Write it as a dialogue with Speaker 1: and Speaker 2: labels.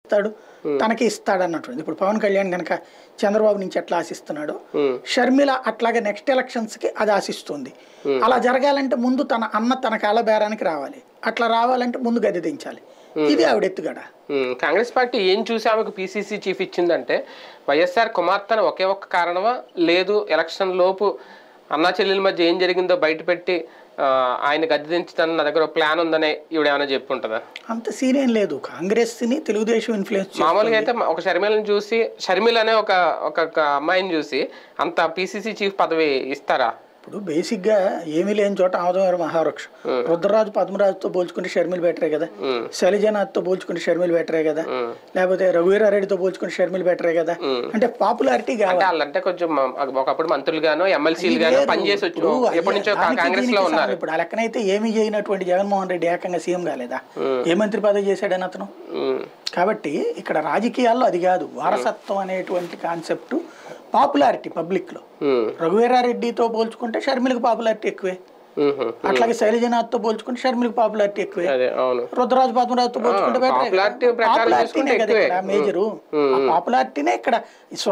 Speaker 1: ఆశిస్తాడు, తనకి ఇస్తాడు అన్నట్టు. ఇప్పుడు పవన్ కళ్యాణ్ కనుక చంద్రబాబు నుంచి ఎట్లా ఆశిస్తున్నాడు, షర్మిల అట్లాగే నెక్స్ట్ ఎలక్షన్స్ కి అది ఆశిస్తుంది. అలా జరగాలంటే ముందు తన అన్న తన కాళ్ళ బేరానికి రావాలి. అట్లా రావాలంటే ముందు గది దించాలి. ఇది ఆవిడెత్తుగడ.
Speaker 2: కాంగ్రెస్ పార్టీ ఏం చూసి ఆమెకు పిసిసి చీఫ్ ఇచ్చిందంటే వైఎస్ఆర్ కుమార్తెను ఒకే ఒక్క కారణమా, లేదు ఎలక్షన్ లోపు అన్నా చెల్లెల మధ్య ఏం జరిగిందో బయటపెట్టి ఆయన గద్దె దించుతాను నా దగ్గర ప్లాన్ ఉందని ఈవిడ ఏమైనా చెప్పి ఉంటుందా?
Speaker 1: అంత సీన్ ఏం లేదు. కాంగ్రెస్ ని తెలుగుదేశం ఇన్ఫ్లుయెన్స్.
Speaker 2: మామూలుగా అయితే ఒక షర్మిలను చూసి, షర్మిల అనే ఒక అమ్మాయిని చూసి అంత పిసిసి చీఫ్ పదవి ఇస్తారా?
Speaker 1: ఇప్పుడు బేసిక్ గా ఏమీ లేని చోట ఆమోదం మహావృక్షం. రుద్రరాజు పద్మరాజుతో పోల్చుకుంటే షర్మిల బెటరే కదా, శైలజనాథ్తో పోల్చుకుంటే షర్మిల బెటరే కదా, లేకపోతే రఘువీరారెడ్డితో పోల్చుకుంటే షర్మిల బెటరే కదా. అంటే పాపులారిటీ కావాలి.
Speaker 2: అంటే కొంచెం ఒకప్పుడు మంత్రులుగాను ఎమ్మెల్సీలు గాను పనిచేసి వచ్చి ఎప్పటి నుంచో కాంగ్రెస్ లో ఉన్నారు.
Speaker 1: ఇప్పుడు ఆ లెక్కనైతే ఏమీ చేయనటువంటి జగన్మోహన్ రెడ్డి ఏకంగా సీఎం కాలేదా? ఏ మంత్రి పదవి చేశాడని అతను. కాబట్టి ఇక్కడ రాజకీయాల్లో అది కాదు, వారసత్వం అనేటువంటి కాన్సెప్ట్ పాపులారిటీ పబ్లిక్ లో. రఘువీరారెడ్డితో పోల్చుకుంటే షర్మిలకు పాపులారిటీ ఎక్కువే, అట్లాగే శైలజనాథ్తో పోల్చుకుంటే షర్మిలకు పాపులారిటీ ఎక్కువే, రుద్రరాజు పద్మరాజుతో పోల్చుకుంటే పాపులారిటీనే కదా ఇక్కడ మేజరు. ఆ పాపులారిటీనే ఇక్కడ